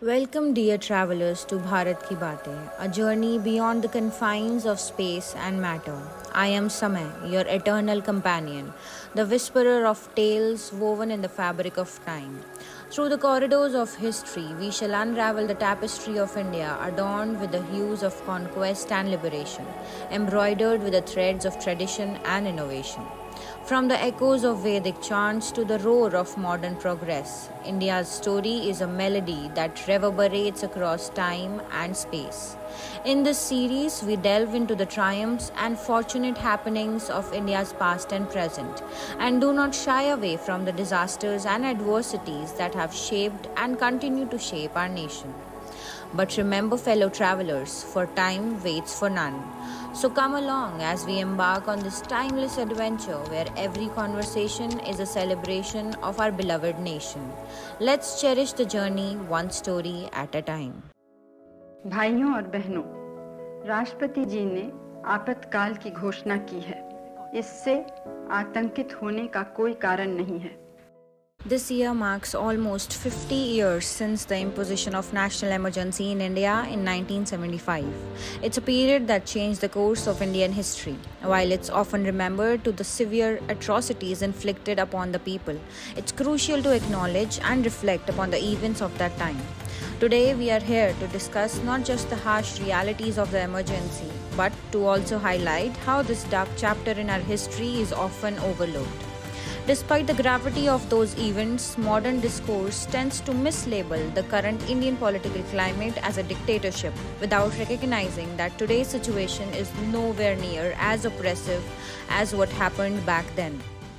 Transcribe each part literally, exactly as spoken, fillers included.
Welcome, dear travelers, to Bharat Ki Baatein, a journey beyond the confines of space and matter. I am Samay, your eternal companion, the whisperer of tales woven in the fabric of time. Through the corridors of history, we shall unravel the tapestry of India, adorned with the hues of conquest and liberation, embroidered with the threads of tradition and innovation. From the echoes of Vedic chants to the roar of modern progress, India's story is a melody that reverberates across time and space. In this series, we delve into the triumphs and fortunate happenings of India's past and present, and do not shy away from the disasters and adversities that have shaped and continue to shape our nation. But remember, fellow travelers, for time waits for none. So come along as we embark on this timeless adventure where every conversation is a celebration of our beloved nation. Let's cherish the journey one story at a time. भाइयों और बहनों, राष्ट्रपति जी ने आपातकाल की घोषणा की है। इससे आतंकित होने का कोई कारण नहीं है। This year marks almost fifty years since the imposition of national emergency in India in nineteen seventy-five. It's a period that changed the course of Indian history. While it's often remembered to the severe atrocities inflicted upon the people, it's crucial to acknowledge and reflect upon the events of that time. Today, we are here to discuss not just the harsh realities of the emergency, but to also highlight how this dark chapter in our history is often overlooked. Despite the gravity of those events, modern discourse tends to mislabel the current Indian political climate as a dictatorship without recognizing that today's situation is nowhere near as oppressive as what happened back then.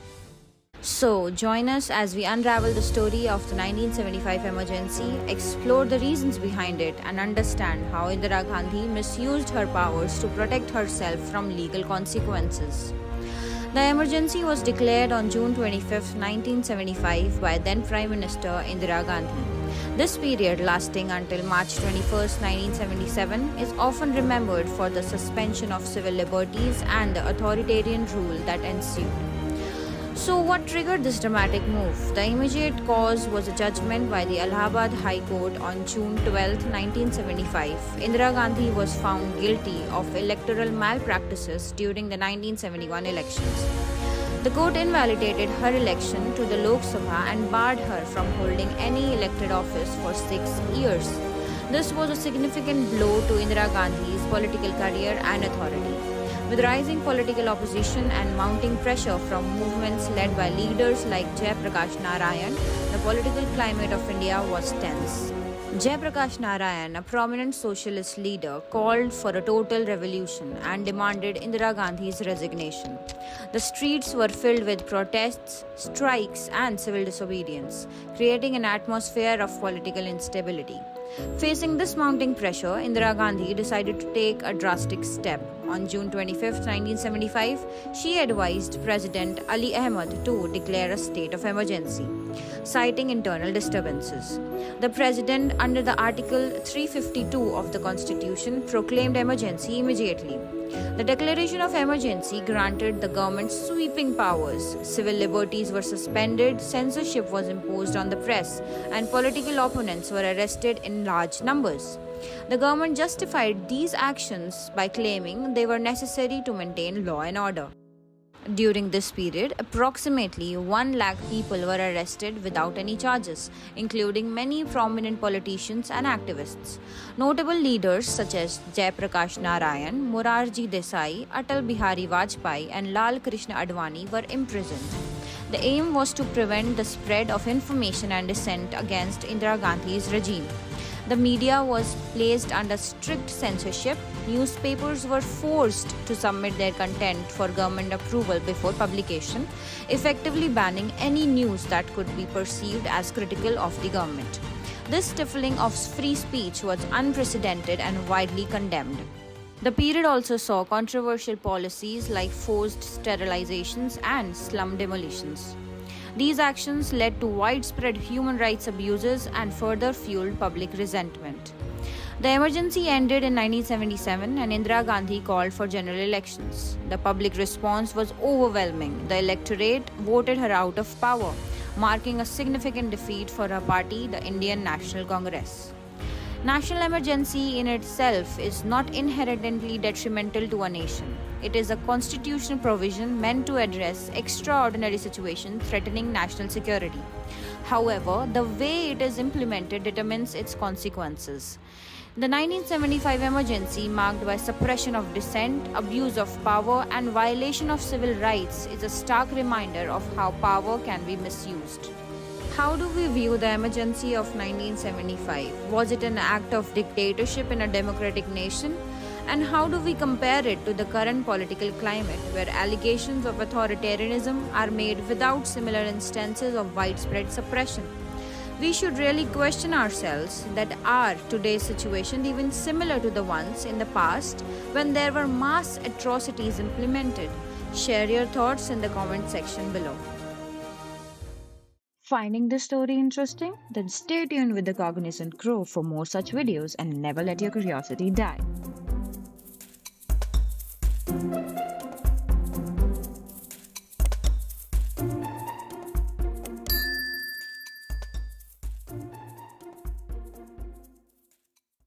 So, join us as we unravel the story of the nineteen seventy-five emergency, explore the reasons behind it, and understand how Indira Gandhi misused her powers to protect herself from legal consequences. The emergency was declared on June twenty-fifth, nineteen seventy-five by then Prime Minister Indira Gandhi. This period, lasting until March twenty-first, nineteen seventy-seven, is often remembered for the suspension of civil liberties and the authoritarian rule that ensued. So, what triggered this dramatic move? The immediate cause was a judgment by the Allahabad High Court on June twelfth, nineteen seventy-five. Indira Gandhi was found guilty of electoral malpractices during the nineteen seventy-one elections. The court invalidated her election to the Lok Sabha and barred her from holding any elected office for six years. This was a significant blow to Indira Gandhi's political career and authority. With rising political opposition and mounting pressure from movements led by leaders like Jai Prakash Narayan, the political climate of India was tense. Jai Prakash Narayan, a prominent socialist leader, called for a total revolution and demanded Indira Gandhi's resignation. The streets were filled with protests, strikes, and civil disobedience, creating an atmosphere of political instability. Facing this mounting pressure, Indira Gandhi decided to take a drastic step. On June twenty-fifth, nineteen seventy-five, she advised President Ali Ahmad to declare a state of emergency, citing internal disturbances. The President, under the Article three fifty-two of the Constitution, proclaimed emergency immediately. The declaration of emergency granted the government sweeping powers. Civil liberties were suspended, censorship was imposed on the press, and political opponents were arrested in large numbers. The government justified these actions by claiming they were necessary to maintain law and order. During this period, approximately one lakh people were arrested without any charges, including many prominent politicians and activists. Notable leaders such as Jai Prakash Narayan, Morarji Desai, Atal Bihari Vajpayee, and Lal Krishna Advani were imprisoned. The aim was to prevent the spread of information and dissent against Indira Gandhi's regime. The media was placed under strict censorship. Newspapers were forced to submit their content for government approval before publication, effectively banning any news that could be perceived as critical of the government. This stifling of free speech was unprecedented and widely condemned. The period also saw controversial policies like forced sterilizations and slum demolitions. These actions led to widespread human rights abuses and further fueled public resentment. The emergency ended in nineteen seventy-seven and Indira Gandhi called for general elections. The public response was overwhelming. The electorate voted her out of power, marking a significant defeat for her party, the Indian National Congress. National emergency in itself is not inherently detrimental to a nation. It is a constitutional provision meant to address extraordinary situations threatening national security. However, the way it is implemented determines its consequences. The nineteen seventy-five emergency, marked by suppression of dissent, abuse of power, and violation of civil rights, is a stark reminder of how power can be misused. How do we view the emergency of nineteen seventy-five? Was it an act of dictatorship in a democratic nation? And how do we compare it to the current political climate, where allegations of authoritarianism are made without similar instances of widespread suppression? We should really question ourselves that are today's situation even similar to the ones in the past when there were mass atrocities implemented? Share your thoughts in the comment section below. Finding this story interesting? Then stay tuned with the Cognizant Crew for more such videos and never let your curiosity die.